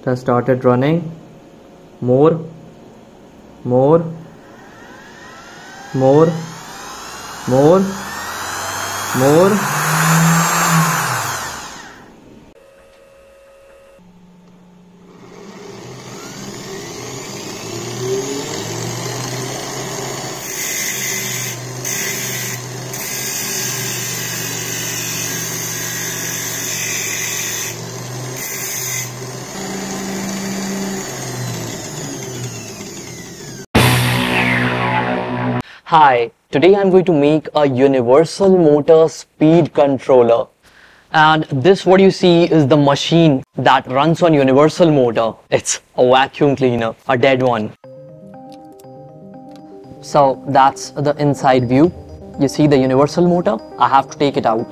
has started running. More, more, more, more, more. Hi, today I'm going to make a universal motor speed controller. And this what you see is the machine that runs on universal motor. It's a vacuum cleaner, a dead one. So that's the inside view. You see the universal motor? I have to take it out.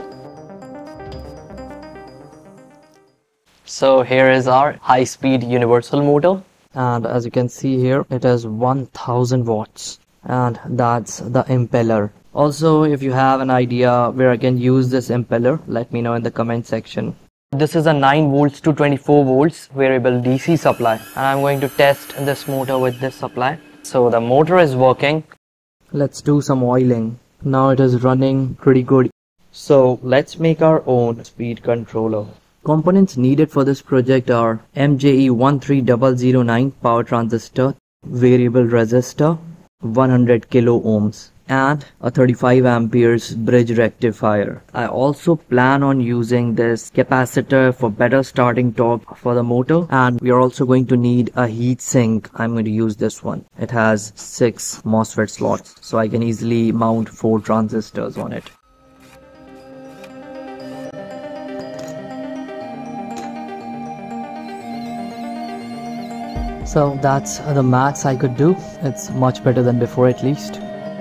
So here is our high-speed universal motor. And as you can see here, it has 1000 watts. And that's the impeller. Also, if you have an idea where I can use this impeller, let me know in the comment section. This is a 9 volts to 24 volts variable DC supply, and I'm going to test this motor with this supply. So the motor is working. Let's do some oiling. Now it is running pretty good. So let's make our own speed controller. Components needed for this project are MJE13009 power transistor, variable resistor, 100 kilo ohms, and a 35 amperes bridge rectifier. I also plan on using this capacitor for better starting torque for the motor, and we are also going to need a heat sink. I'm going to use this one. It has 6 MOSFET slots, so I can easily mount 4 transistors on it. So that's the max I could do. It's much better than before at least.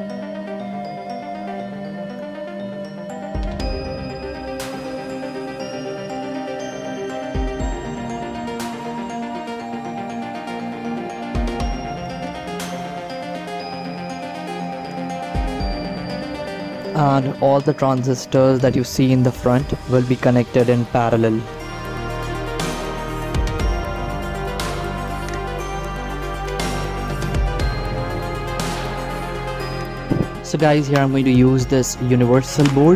And all the transistors that you see in the front will be connected in parallel. So guys, here I'm going to use this universal board.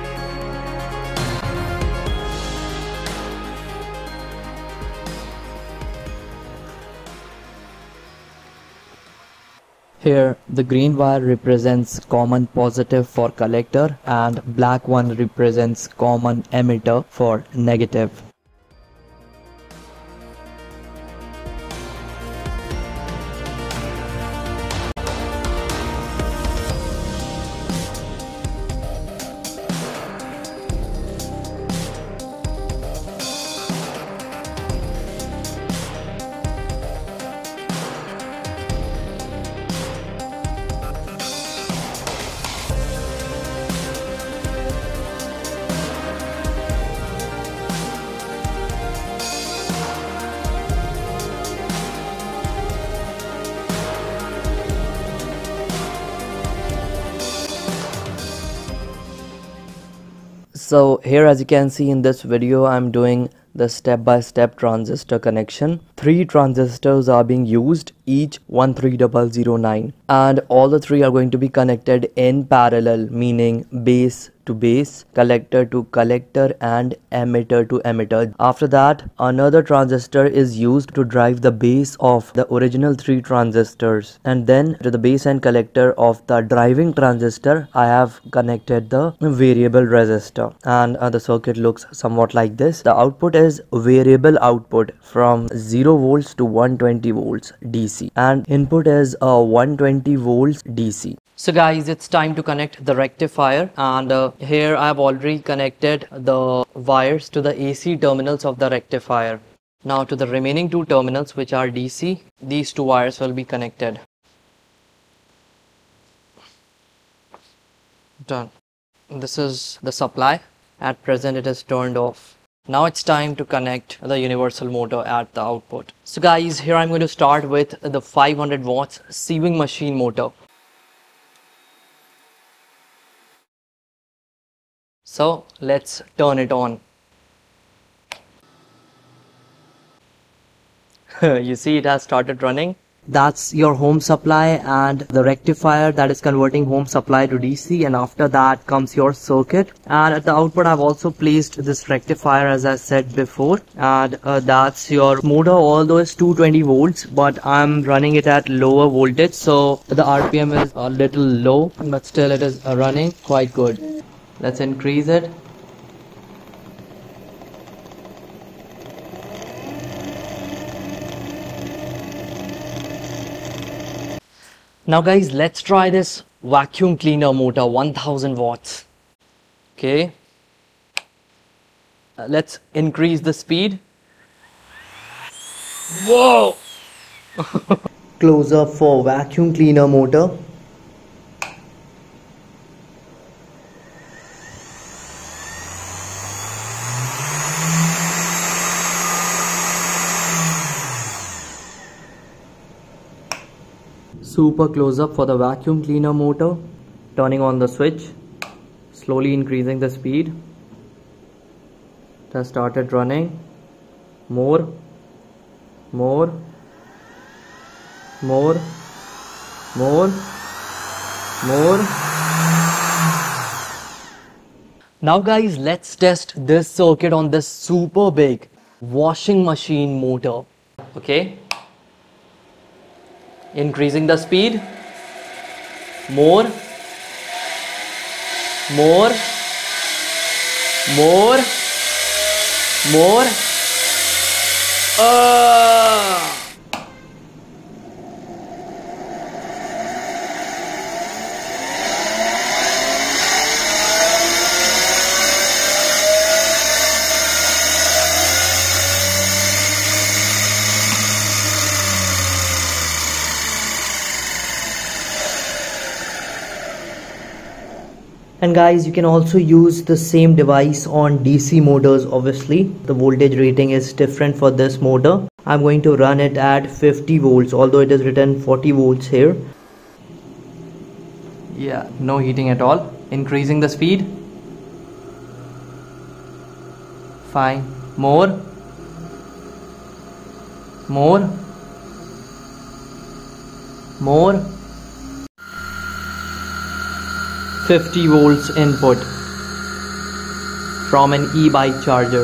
Here the green wire represents common positive for collector and black one represents common emitter for negative. So here, as you can see in this video, I'm doing the step-by-step transistor connection. 3 transistors are being used, each 13009, and all the 3 are going to be connected in parallel, meaning base to base, collector to collector, and emitter to emitter. After that, another transistor is used to drive the base of the original 3 transistors, and then to the base and collector of the driving transistor I have connected the variable resistor, and the circuit looks somewhat like this. The output is variable output from 0 volts to 120 volts DC, and input is 120 volts DC. So guys, it's time to connect the rectifier, and here I have already connected the wires to the AC terminals of the rectifier. Now to the remaining 2 terminals, which are DC, these 2 wires will be connected. Done. This is the supply. At present it is turned off. Now it's time to connect the universal motor at the output. So guys, here I'm going to start with the 500 watts sewing machine motor. So let's turn it on. You see it has started running. That's your home supply and the rectifier that is converting home supply to DC, and after that comes your circuit. And at the output I've also placed this rectifier, as I said before, and that's your motor, although it's 220 volts, but I'm running it at lower voltage, so the RPM is a little low, but still it is running quite good. Let's increase it. Now guys, let's try this vacuum cleaner motor, 1000 watts. Okay. Let's increase the speed. Whoa! Close up for vacuum cleaner motor. Super close up for the vacuum cleaner motor. Turning on the switch, slowly increasing the speed. It has started running. More. Now guys, let's test this circuit on this super big washing machine motor. Okay. Increasing the speed. More. And guys, you can also use the same device on DC motors. Obviously the voltage rating is different for this motor. I'm going to run it at 50 volts, although it is written 40 volts here. Yeah, no heating at all. Increasing the speed. Fine. More. 50 volts input from an e-bike charger.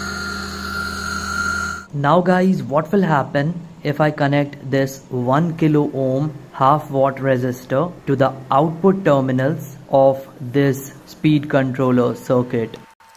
Now guys, what will happen if I connect this 1 kilo ohm half watt resistor to the output terminals of this speed controller circuit?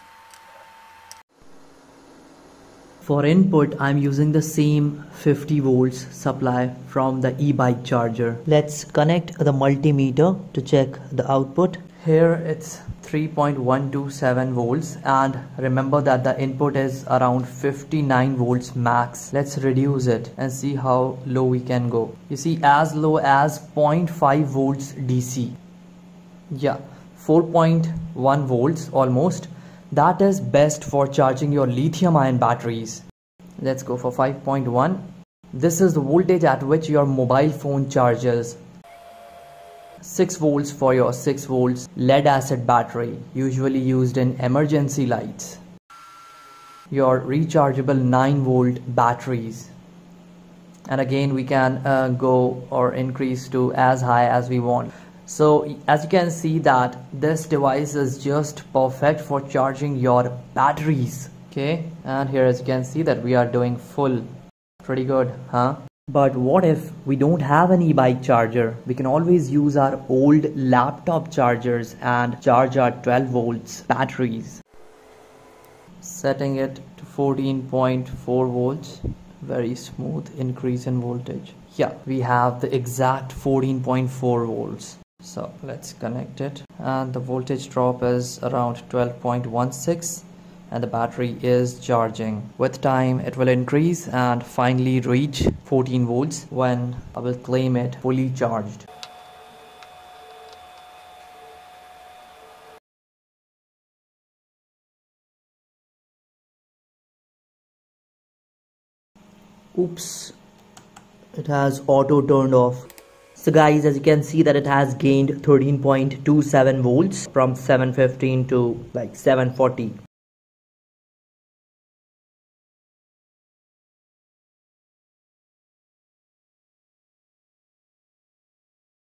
For input, I'm using the same 50 volts supply from the e-bike charger. Let's connect the multimeter to check the output. Here it's 3.127 volts, and remember that the input is around 59 volts max. Let's reduce it and see how low we can go. You see, as low as 0.5 volts DC. Yeah, 4.1 volts almost. That is best for charging your lithium-ion batteries. Let's go for 5.1. This is the voltage at which your mobile phone charges. 6 volts for your 6 volts lead acid battery, usually used in emergency lights. Your rechargeable 9 volt batteries. And again, we can go or increase to as high as we want. So as you can see that this device is just perfect for charging your batteries. Okay, and here as you can see that we are doing full. Pretty good, huh? But what if we don't have an e-bike charger? We can always use our old laptop chargers and charge our 12 volts batteries. Setting it to 14.4 volts. Very smooth increase in voltage. Yeah, we have the exact 14.4 volts. So let's connect it, and the voltage drop is around 12.16 and the battery is charging. With time it will increase and finally reach 14 volts when I will claim it fully charged. Oops, it has auto turned off. So guys, as you can see that it has gained 13.27 volts from 715 to like 740.